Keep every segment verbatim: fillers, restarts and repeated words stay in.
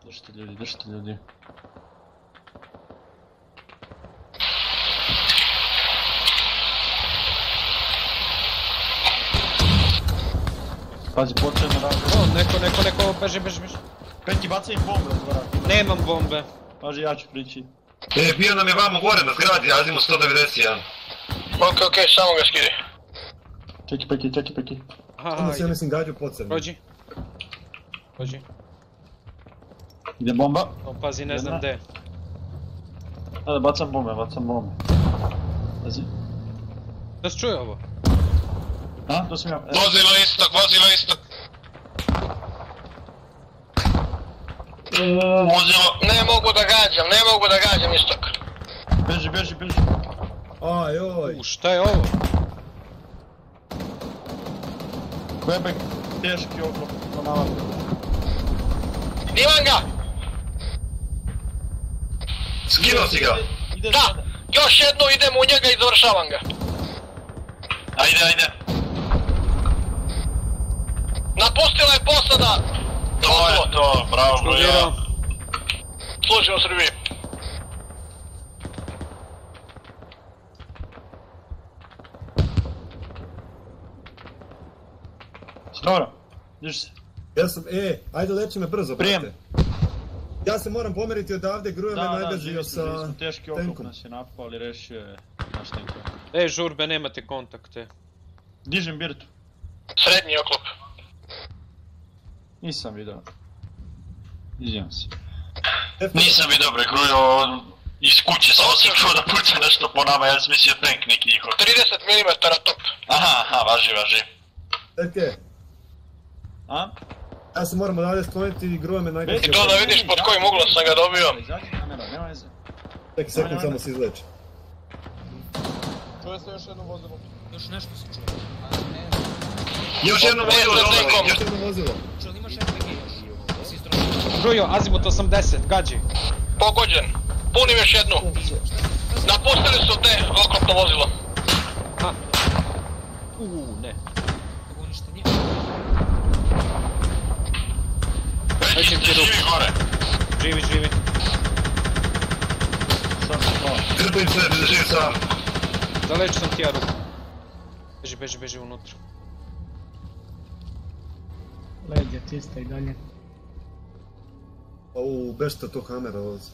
Držite ljudi, držite ljudi. Pazi, počne na razliku. O, neko, neko, neko, beži, beži, beži. Peki, bacaj im bombe od vrata. Nemam bombe. Paži, ja ću prići. E, bio nam je vamo gore na zgradi, Azimo sto devedeset jedan. Ok, ok, samo ga skidi. Čeki, Peki, čeki, Peki. Aha, Onda se ja ide. mislim gađu podzemno. Prođi. Prođi. Ide bomba. O, pazi, ne znam gdje. Da, bacam bombe, bacam bombe. Pazi. Da se čuje ovo? A, to sam ja. E, Vozilo istok, vozilo istok. Uuu, vozilo. Ne mogu da gađam, ne mogu da gađam istok. beži, beži, beži. Aj, oj. U, šta je ovo? Quebec, teški oklop, ponavljam. Imam ga! Skinuo si ga. Ide Da! sada. Još jednu idem u njega i završavam ga. Ajde, ajde. Napustila je posada! To je to, bravo, Eksplodirao. ja. Služi u Srbiji. Dobro, diži se. Ja sam, e, ajde leči me brzo, Prijem. brate. Ja se moram pomeriti odavde, gruje me Da, da, najbezio živi se, živi sa smo, teški oklop tenkom. nas je napao, ali rešio je naš tenko. Ej, žurbe, nemate kontakte. Dižem birtu. Srednji oklop. Nisam vidio. Izvijem se. Nisam vidio bre, grujo iz kuće, samo sam čuo da puca nešto po nama, ja sam mislio tank neki njihov. trideset milimetara top. Aha, aha, važi, važi. Eke, A? ja se moram odavde skloniti i gruje me najbezio. To da vidiš pod kojim uglom sam ga dobio. Izađi kamera, nema veze. Tek sekund samo se izleči. Čuje se još jedno vozilo. Još nešto se čuje. Još jedno vozilo Ne, dolazi, tenkom. još Još jedno vozilo. Čuo, imaš R P G još? Si izdrožio. Grujo, azimut osamdeset, gađi. Pogođen. Punim još jednu. Napustili su te oklopno vozilo. Ha. Uuu, ne. Kako unište nije? Već ste živi gore. Živi, živi. Sad se hvala. Grbujem se, da živim sam. Zaleću sam ti ja ruku. Beži, beži, beži unutra. Leđa čista i dalje. Au, bežite to kamera vozi.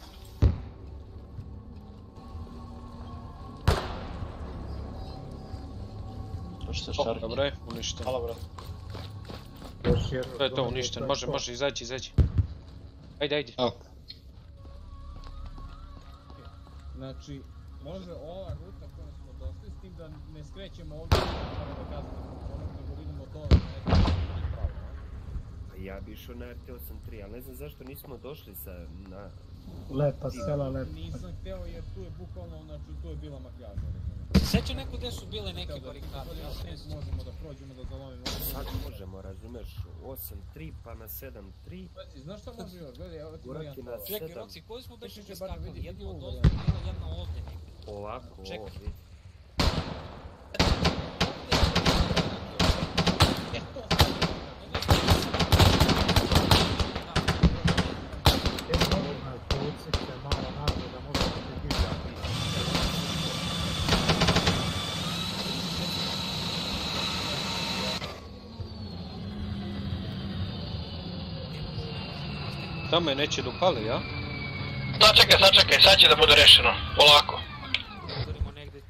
To što se šarki. Dobro je, uništen. Hvala, brate. Još jedno. To je to, uništen. Može, može, izađi, izađi. Ajde, ajde. Znači, može ova ruta kojom smo došli, s tim da ne skrećemo ovdje, da kazamo, nego vidimo dole na nekom pravo. Ja bi išao na R T osam tri, ali ne znam zašto nismo došli sa... na... Lepa sela, lepa. Nisam hteo jer tu je bukvalno, znači tu je bila makljaža. Seća neko gdje su bile neke barikade? Ja se ne sjećam. Možemo da prođemo da zalovimo. Sad možemo, razumeš, osam tri pa na sedam tri. Znaš šta može još? Gledaj, evo ti Gurati varijanta. na Čekaj, sedam. Roxy, koju smo beše Čekaj, bar preskakali? vidi Jedna ovu od ovdje, varijantu. bila jedna ovdje neka. Ovako, Čekaj. ovo vidi. Tamo je neće dopali, ja? Sačekaj, sačekaj, sad će da bude rešeno. Polako. Govorimo negdje.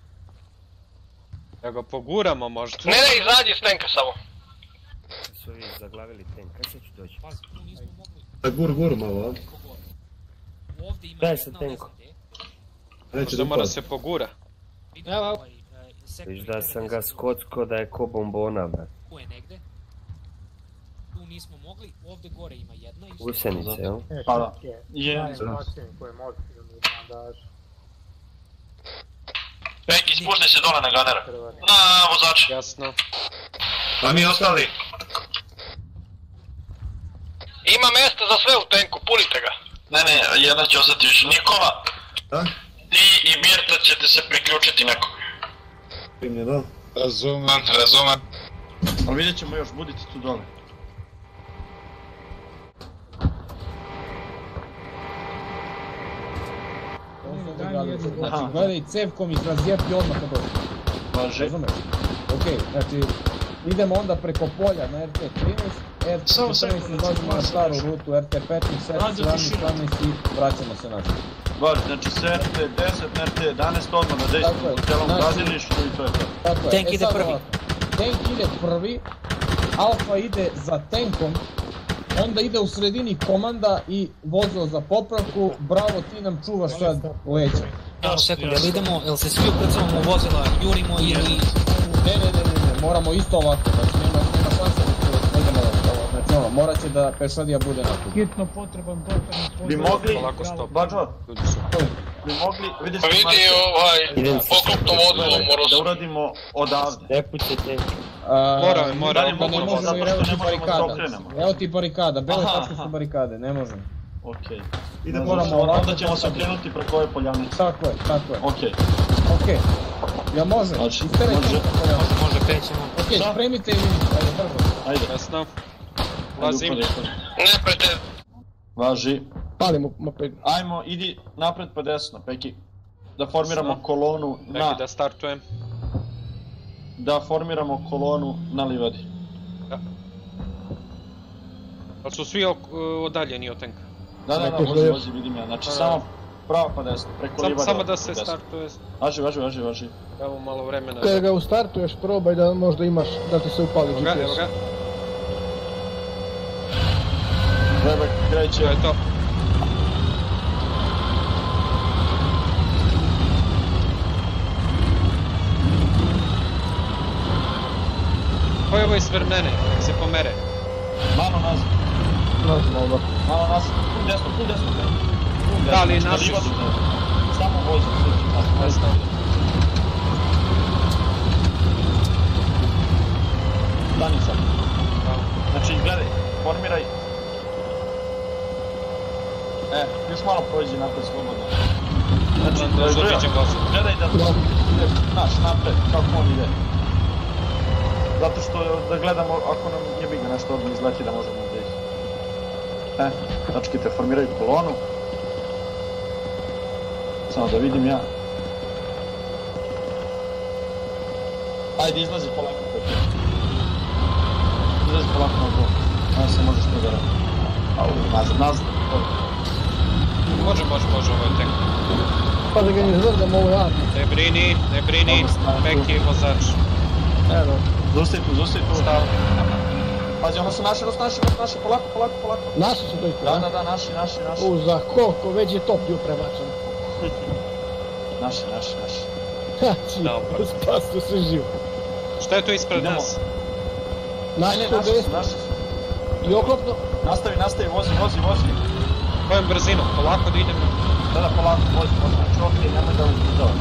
Da ga poguramo možda. Ne, ne, izađi s tenka samo. Su ovi zaglavili tank, kad sad ću doći? Pazi, tu nismo mogli. Da gur gur malo, a? Neko gore. Ovdje ima Daj se jedna, ne tenko. znam gdje. Neće Možda da mora upad. se pogura. Vidim ovaj, e, sektor Viš da sam ga devedeset. skocko da je ko bombona, brat. Tu je negdje. Tu nismo mogli, ovdje gore ima jedna isto. Gusenice, jel? Pa da. Je. Peki, spuštaj se dole na ganera. Na, vozač. Jasno. A mi ostali? Ima mjesta za sve u tenku, punite ga. Ne, ne, jedna će ostati još Nikola. Da? Ti i Birta ćete se priključiti nekog. Primljeno. Razumem, razumem. Ali vidjet ćemo još, budite tu dole. dođe, znači Aha. gledaj cevkom i razjepi odmah kad dođe. Važi. Razumeš? Okej, znači idemo onda preko polja na R T trinaest, R T Samo četrnaest sekund, izlazimo na samo staru sekund. rutu, R T petnaest, sedamnaest, sedamnaest i vraćamo se nazad. Važi, znači s R T deset na R T jedanaest odmah na Tako je, desnom u celom znači- gradilištu i to je to. Tako je. Tank E ide sad prvi. ovako, Tank ide prvi, Alfa ide za tankom, onda ide u sredini komanda i vozilo za popravku, Bravo ti nam čuvaš sad leđa. Evo sekund, jel idemo, jel se svi ukrcavamo u vozila, jurimo ili... Ne, ne, ne, ne, ne, moramo isto ovako, znači nema, nema šanse da se ne idemo ovako, znači ono, morat će da pešadija bude napred. Hitno potreban doktorni poziv. Bi mogli, Polako stop. Bađo, Ljudi su. bi mogli, vidiš Pa vidi ovaj, oklopno vozilo morao da sam. uradimo odavde. Ne pućete. Mora, mora, Da ne možemo, možemo zato jer što evo ti ne možemo da barikada. okrenemo. Evo ti barikada, bele Aha, tačke su aha. barikade, ne možemo. Okej. Idemo Moramo ovako. ovako. Onda ćemo se okrenuti preko ove poljanice. Tako je, tako je. Okej. Okej. Ja može, Znači, isteraj može. tanka polja. Može, može, krećemo. Okej, Da. spremite i ajde, brzo. Ajde. Jasno. Lazim. Ajde, upadi. Ne prete, Važi. Palimo moped. Ajmo, idi napred pa desno, Peki. Da formiramo Jasno. kolonu Neki na... da startujem. Da formiramo kolonu na livadi. Ali su svi ok- odaljeni od tanka. Da, da, da, Neko vozi, želje. vozi, vidim ja. Znači, Da, da. samo pravo pa desno, preko Samo, livada. samo da se desno. startuje. Važi, važi, važi, važi. Evo malo vremena. Kada ga ustartuješ, probaj da možda imaš, da ti se upali Evo ga, evo G P S. ga. Treba To kreće. je to. Ko je ovo ispred mene? Nek se pomere. Malo nazad. Nazvamo ga. Malo nazad. Pun desno, pun desno. Pun desno. Da, ali Znači, na naši livadu, su. da. Samo vozi. Jasno. Stani sad. Znači, gledaj, formiraj. E, još malo prođi napred slobodno. Znači, Možda gledaj, bićem glasno. gledaj da ide, znaš, napred, kako on ide. Zato što da gledamo, ako nam je biga nešto odmah izleti da možemo da ih... E, tačkite, formiraju kolonu. Samo da vidim ja. Ajde, izlazi polako, Pepi. Izlazi polako na dvo. Onda se možeš to da radi. Au, nazad, nazad. Može, može, može, ovo je tank. Pa da ga ne zvrdamo, ovo je armi. Ne brini, ne brini. Dobro, snagu. Peki je vozač. Evo. Zusti tu, zusti tu. Stav. Pazi, ono su naši, ono su naši, ono su naši, polako, polako, polako. Naši su to isto, Da, a? da, da, naši, naši, naši. U, za koliko, već je top bio prebačen. Naši, naši, naši. Znači, Dobro. spasto se živo. Šta je to ispred Idemo. nas? Naši Ne, su naši su, desni. naši su. I oklopno, Nastavi, nastavi, vozi, vozi, vozi. Kojom brzinom? Polako da idemo. Da, da, polako, vozi, vozi. Znači, okej, nemoj da uzbuđava.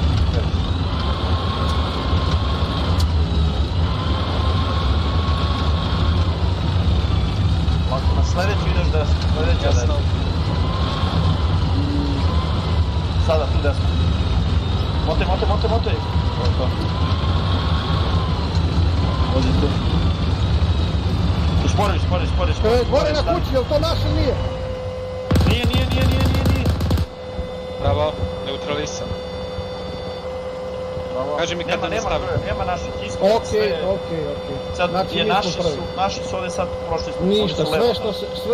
Polako, na sljedeću ideš desno, sljedeća Jasno. desno. Sada, tu desno. Motaj, motaj, motaj, motaj. To je to. Vozi tu. Uspori, uspori, uspori, uspori. e, gore na stani. kući, jel to naš ili nije? Nije, nije, nije, nije, nije, nije. Bravo, neutralisan. Bravo. Kaži mi kad nema, da nema, nastavim. broja, nema naših ispod. Okej, okej, okej. Sad Znači, je mi smo naši prvi. su, naši su ovdje sad prošli smo. Ništa, oni su sve levo. što se, sve...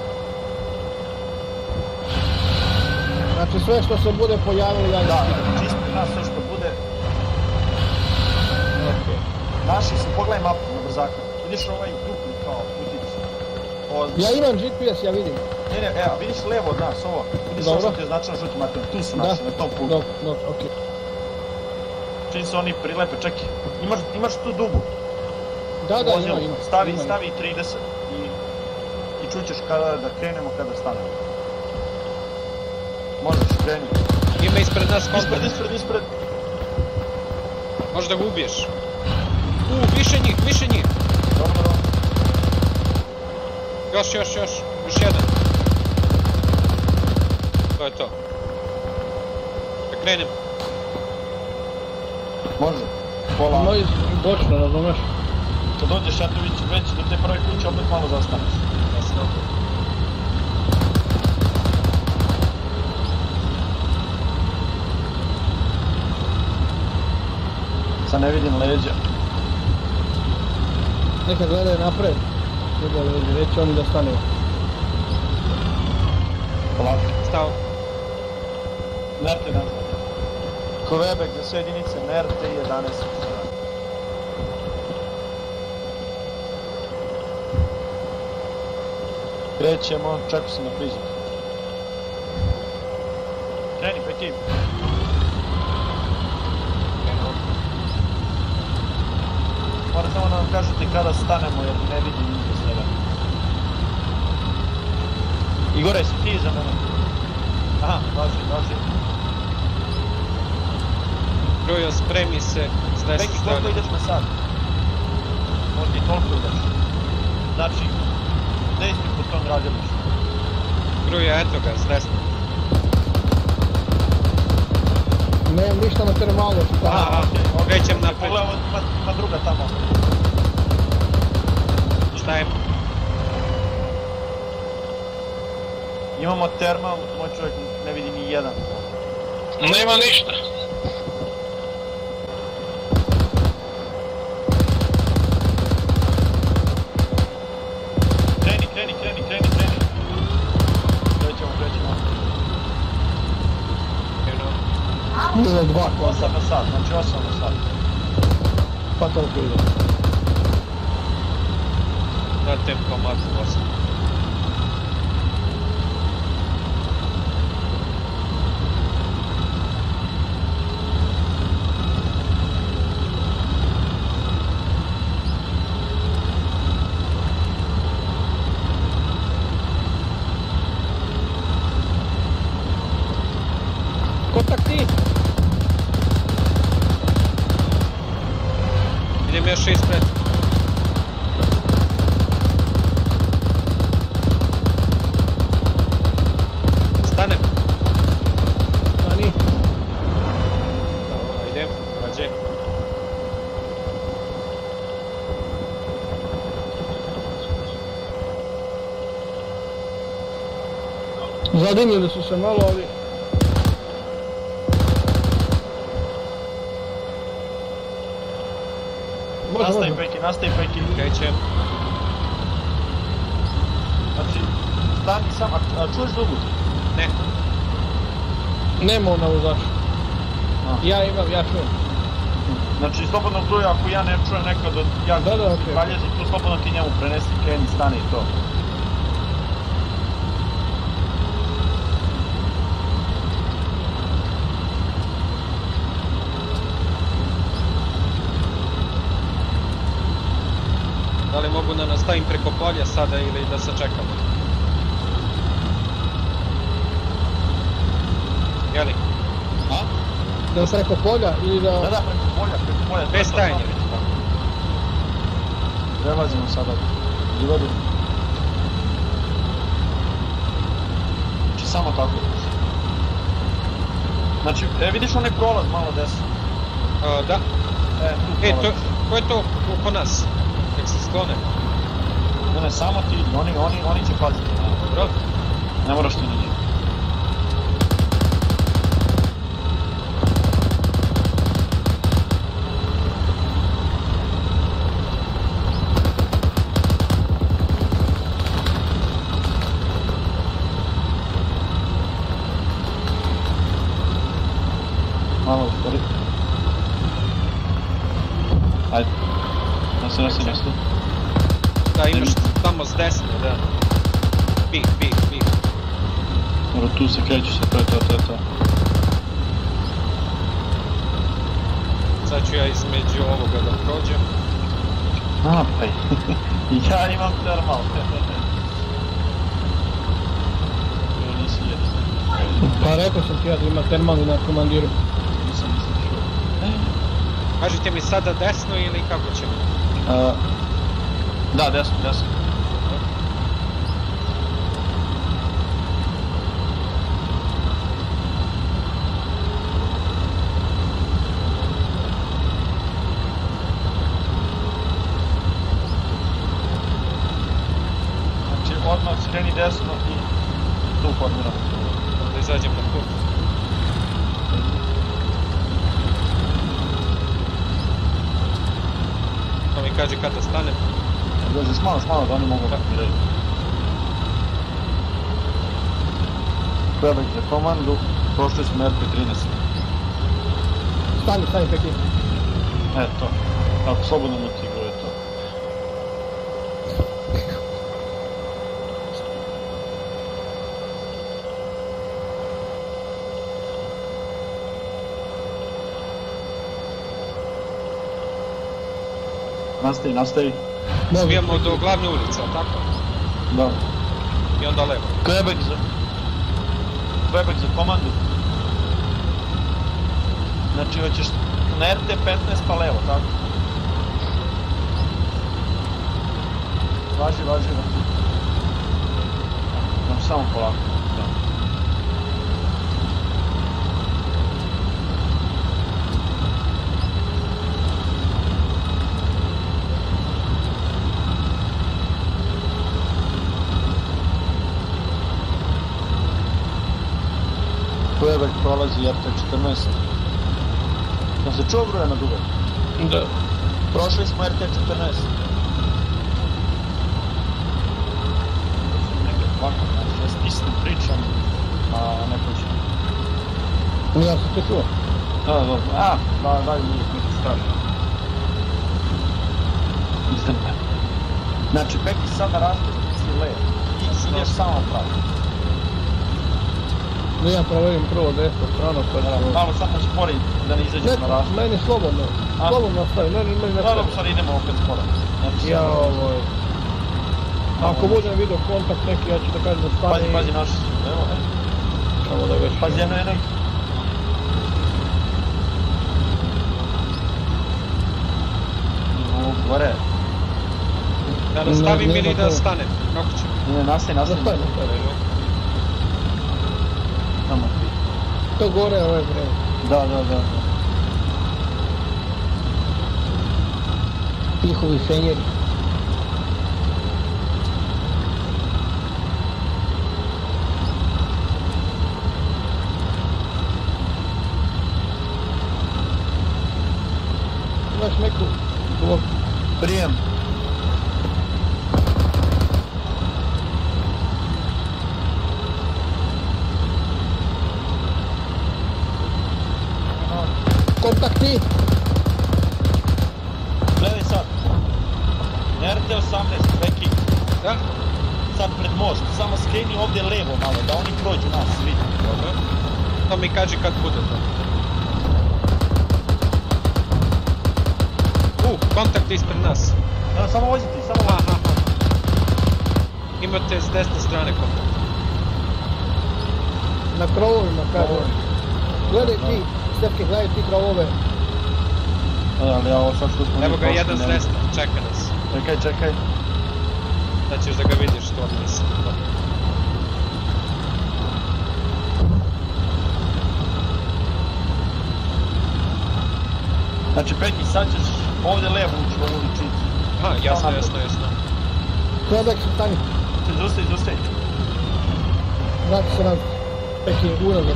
Znači sve što se bude pojavilo, ja Da, ga skidam. čisto nas sve što bude. Okej. Naši su, pogledaj mapu na brzaka. Vidiš ovaj dupli kao putić. Ovo, Ja imam G P S, ja vidim. Ne, ne, evo, vidiš levo od nas, ovo. Vidiš Dobro. ovo što ti je značajno žuti material. Tu su Da. naši, na tom putu. Dobro, dobro, okej. Čim se oni prilepe, čekaj. Imaš, imaš tu dubu. Da, da, Vozilo. ima, ima. Stavi, ima, stavi trideset i, i čućeš kada da krenemo, kada stanemo. Možeš, kreni. Ima ispred nas Ispred, kontakt. ispred, ispred. Možda ga ubiješ. U, više njih, više njih. Dobro, dobro. Još, još, još. Još jedan. To je to. Da krenem. Može. Pola. Moj bočno, razumeš? Kad dođeš, ja tu već, već do te prve kuće opet malo zastaneš. Jasno. Sad ne vidim leđa. Neka gledaju napred. Treba ljudi, reći oni da stane. Polako. Stao. Nerte nazad. Kvebek za sve jedinice, Nerte i jedanaest. Krećemo, čekaj se na prizik. Kreni, peti. Moram samo da vam kažete kada stanemo jer ne vidim niko sebe. Igore, si ti za mene? Aha, važi, važi. Grujo, spremi se s desne Peki, strane. koliko ideš na sat? Možda i toliko ideš. Znači, dejstvi po tom gradilištu. Grujo, eto ga, s desne. Nemam ništa na termalu. Aha, krećem napred. Pogledaj, ima, ima druga tamo. Šta je? Imamo termal, moj čovjek ne vidi ni jedan. Nema ništa. Kreni, kreni, kreni, kreni, kreni. Krećemo, krećemo. Za dva kvota. osam na sat, znači osam na sat. Pa toliko ide. Na tempomatu osam. Kontakti! Idem još ispred. Stanem. Stani. Idem, rađe. Zadimili su se malo, ali... Može, Nastavi može. Peki, nastavi Peki. Krećem. Znači, stani sam, a, a čuješ dugu? Ne. Nema ona vozača. A. Ja imam, ja čujem. Znači, slobodno Grujo, ako ja ne čujem nekad od jak Da, da, okej. paljezi, tu slobodno ti njemu prenesi, kreni, stani i to. Da li mogu da nastavim preko polja sada ili da sačekamo? Jeli? A? Da li preko polja ili da... Da, da, preko polja, preko polja. Bez to je to, stajanja. to, to. Prelazimo sada. Ivodu. Znači, samo tako. Znači, e, vidiš onaj prolaz malo desno? A, da. E, tu E, prolaz. to, ko je to oko nas? Nek se sklone. Ne, ne, samo ti, oni, oni, oni će paziti. Dobro. Ne moraš ti na njih. Malo uspori. Ajde. Nosi, nosi, nosi. Da, imaš tamo s desne, da. Bih, bih, bih. Dobro, tu se kreću se, to je to, to je to. Sad ću ja između ovoga da prođem. A, pa i ja imam termal. Jo, nisi jedan. Pa rekao sam ti ja da ima termalni na komandiru. Nisam, nisam čuo. Kažite mi sada desno ili kako ćemo? Uh, da, desno, desno. Znači, odmah skreni desno i tu formiramo. Da izađem na put. kaži kad da stanem. Dođeš malo, malo da oni mogu da mi reći. Quebec za komandu, prošli smo R P trinaest. Stani, stani, Pekin. Eto, ako slobodno motivu je to. Nastavi, nastavi. Smijemo do glavne ulice, ali tako? Da. I onda levo. Quebec za... Quebec za komandu. Znači hoćeš na R T petnaest pa levo, tako? Važi, važi, važi. Znači samo polako. Da. Quebec prolazi R T četrnaest. Da se čuo broja na dugo? Da. Prošli smo R T četrnaest. Neke ovako, znači ja s istim pričam, a ne počnem. Ja sam te čuo. Da, dobro. A, da, daj mi mi se stavio. Izdrne. Znači, Peki sada raste, si levo. I ideš samo pravo. No ja proverim prvo desno strano, pa da... Malo samo spori da ne izađeš na Ne, rastu. meni slobodno. A? Slobodno ostavi, meni meni ne Da, dobro, treba. sad idemo opet sporo. Znači, Ja, samo- ovo je... Ako budem vidio kontakt neki, ja ću da kažem da stane Pazi, i... pazi, naši su. Evo, evo. Samo da već... Pazi, jedno, jedno. Idemo gore. Da nastavim Ne, ne, ili ne, da ne. stanem? Kako ću? Ne, nastavi, nastavi. Nastavi, nastavi. Samo ti. To gore je ovaj vreme. Da, da, da. Njihovi fenjeri. Imaš neku... Ovo... Prijem. Kontakti! Gledaj sad. R T osamnaest, Peki. Da? Sad pred most. Samo skreni ovdje levo malo, da oni prođu nas svi. Dobro. To mi kaži kad bude to. U, kontakt je ispred nas. Evo, samo voziti, samo Aha, voziti. aha. Imate s desne strane kontakt. Na krovovima, kažem. Gledaj ti, Stefke, gledaj ti krovove. Da, ali ja ovo sad što smo... Evo ga prošli, jedan s ne- desna, čeka nas. Čekaj, čekaj. Da ćeš da ga vidiš što on misli. Znači, Peki, sad ćeš ovdje levo ući u ovu uličicu. Aha, jasno, jasno, jasno. Kvebek se stani, Zustavi, zustavi. vrati se nazad. Peki, unazad.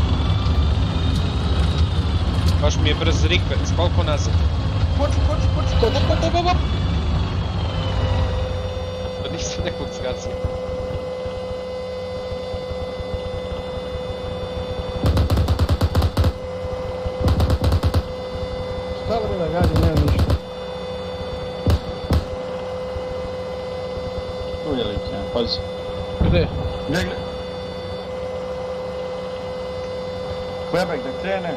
Baš mi je brz rikvec, koliko nazad? Koči, koči, koči. Koči. Op, op, op, op. Pa nisam nekog zgazio. Šta li na gađe, nema ništa. Tu je lik, ja, pazi. Gde? Gdje, gdje? Quebec da krene.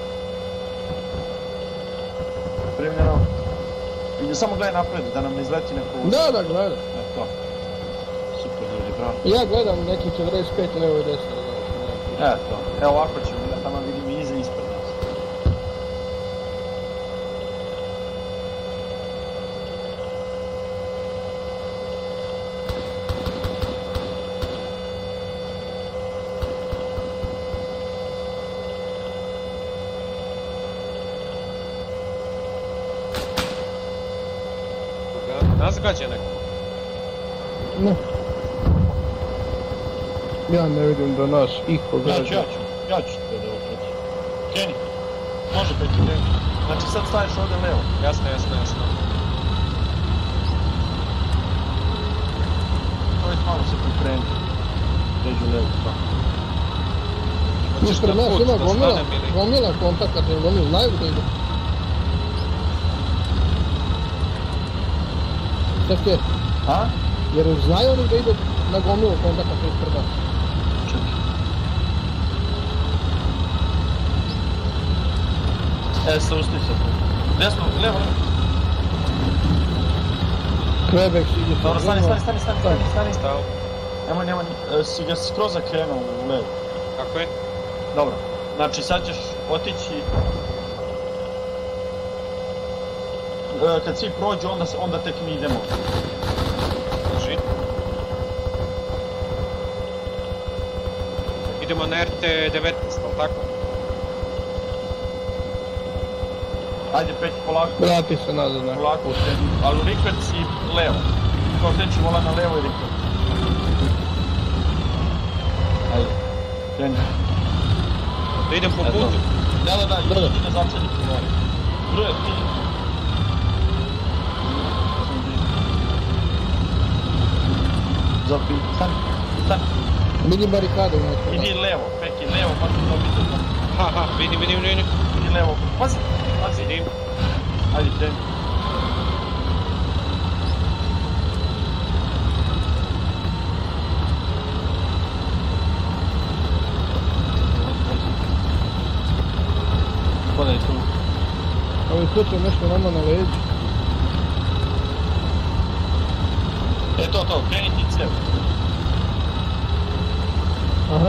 Primljeno. Ide samo gledaj napred, da nam ne izleti neko... Da, da, gledam. E, to. Super ljudi, bravo. Ja gledam neki četrdeset pet levo i desno. E, to. Evo ovako ćemo, da tamo vidim i iza i ispred nas. Nas gađa neko. Ne. Ja ne vidim da nas iko Ja ću, gađa. ja ću, ja ću to da okreći. Kenny, može Peki, kreni. Znači sad staviš ovdje levo. Jasno, jasno, jasno. malo se pripremi. Pređu levo, tako. Ispred nas ima gomila, gomila kontakata, gomila, znaju gdje ide. Čekaj, A? jer znaju oni da idu na gomilu kontakata ispred nas. Čekaj. E, sausti se tu. Desno, levo, levo. Quebec ide se. Dobro, stani, stani, stani, stani, stani, stani. Stao. Nemoj, nemoj, e, si ga skroz zakrenuo u levo. Kako je? Dobro, znači sad ćeš otići... E, kad svi prođu, onda, se- onda tek mi idemo. Drži. Idemo na R T devetnaest, ali tako? Ajde, Peć, polako, Vrati se nazad, ne. polako, uštedi. Ali rikvet si levo. Kao teći vola na levo i rikvet. Ajde, kreni. Da idem po E, putu. dobro. Da, da, da, idi, idi na začelje po mori. Bruje, ti. Zapi, stani, stani. Vidim barikade unutra. Idi levo, Peki, levo, pa ti to biti tamo. Ha, ha, vidim, vidim, vidim. Idi levo, pazi, pazi. Vidim. Ajde, kreni. Podaj tu. Ovi pucaju nešto nama na leđu. E to, to, kreni ti cijev. Aha.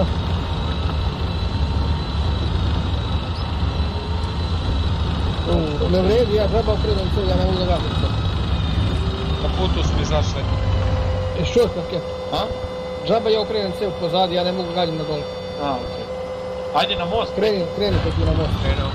U, ne vredi, ja treba okrenem cev, ja ne mogu da gadim to. Na putu smo izašli. E, što je? A? Džaba ja okrenem cev pozadi, ja ne mogu gadim na dole. A, okej. Ajde na most. Kreni, kreni ti na most. Krenuo.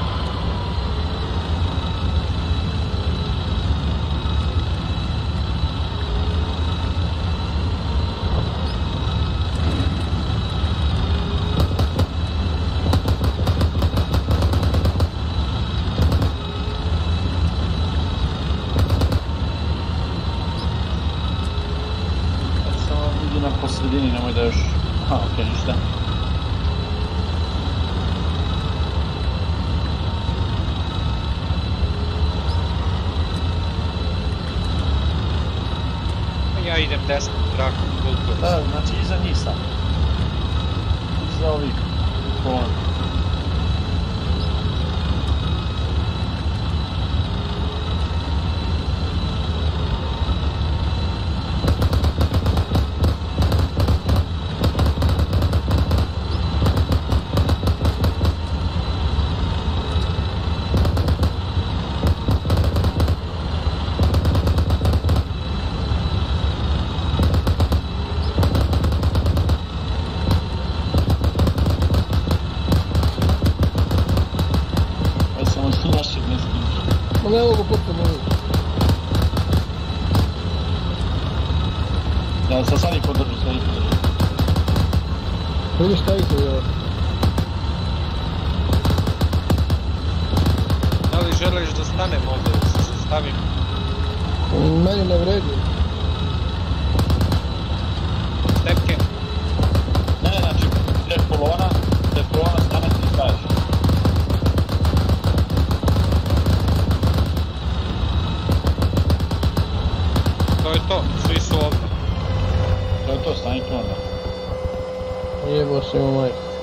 Sad samo idi na posredini, nemoj da još... Aha, okej, ništa. Ja idem desno, trakom, kultur. Da, znači iza njih sam. Iza ovih kolona. Aj samo našeg ne skiniš. Ma ne mogu pucati, mogu. Da, sad sad ih podržu, sad ih podržu. Vidi šta ih je. Da li želiš da stanem ovdje, da se stavim? Meni ne vredi. Stepke? Ne, ne, znači, te kolona, te kolona stane ti staješ. To je to, svi su ovdje. To je to, stani tu onda. Jebo se mu majka.